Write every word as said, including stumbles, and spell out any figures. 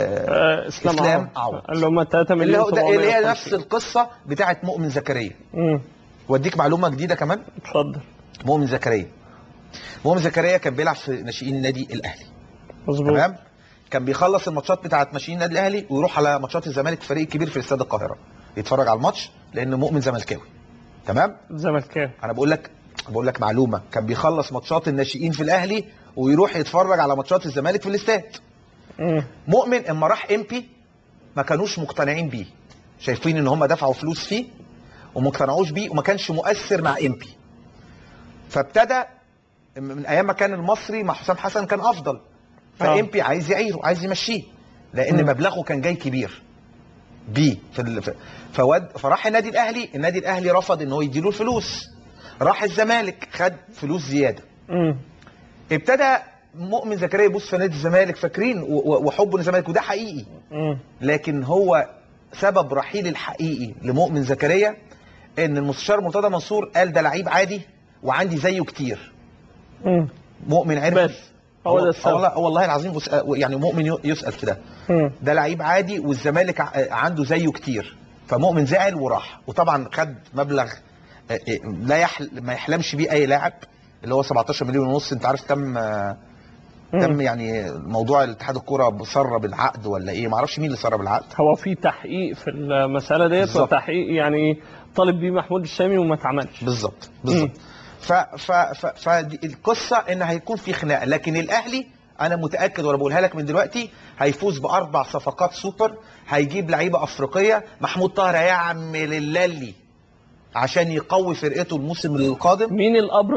آه اسلام, اسلام عوض, عوض اللي هم ثلاثة مليون اللي, هو اللي هي نفس القصه بتاعه مؤمن زكريا. امم واديك معلومه جديده كمان. اتفضل. مؤمن زكريا مؤمن زكريا كان بيلعب في ناشئين النادي الاهلي. مظبوط. تمام. كان بيخلص الماتشات بتاعه ناشئين النادي الاهلي ويروح على ماتشات الزمالك، الفريق الكبير في استاد القاهره، يتفرج على الماتش لان مؤمن زملكاوي. تمام. زملكاوي. انا بقول لك بقول لك معلومه، كان بيخلص ماتشات الناشئين في الاهلي ويروح يتفرج على ماتشات الزمالك في الاستاد. امم مؤمن اما راح امبي ما كانوش مقتنعين بيه، شايفين ان هم دفعوا فلوس فيه وما اقتنعوش بيه وما كانش مؤثر مع امبي. فابتدى من ايام ما كان المصري مع حسام حسن كان افضل، فامبي عايز يعيره، عايز يمشيه لان مبلغه كان جاي كبير بيه في ال... فود فراح النادي الاهلي، النادي الاهلي رفض ان هو يديله الفلوس، راح الزمالك خد فلوس زياده. امم ابتدى مؤمن زكريا يبص في نادي الزمالك، فاكرين وحبه للزمالك وده حقيقي. امم لكن هو سبب رحيل الحقيقي لمؤمن زكريا ان المستشار مرتضى منصور قال ده لعيب عادي وعندي زيه كتير. امم مؤمن عرف بس هو ده السبب. والله والله العظيم يعني مؤمن يسأل في ده. مم. ده لعيب عادي والزمالك عنده زيه كتير، فمؤمن زعل وراح، وطبعا خد مبلغ لا يحل ما يحلمش بيه اي لاعب اللي هو سبعتاشر مليون ونص. انت عارف تم تم يعني موضوع الاتحاد الكوره سرب العقد ولا ايه، ما اعرفش مين اللي سرب العقد. هو في تحقيق في المساله ديت وتحقيق يعني طالب بيه محمود الشامي وما اتعملش. بالظبط بالظبط. ف ف ف فالقصه ان هيكون في خناقه، لكن الاهلي انا متاكد وانا بقولها لك من دلوقتي هيفوز باربع صفقات سوبر، هيجيب لعيبه افريقيه، محمود طاهر هيعمل اللي عشان يقوي فرقته الموسم القادم. مين الابرز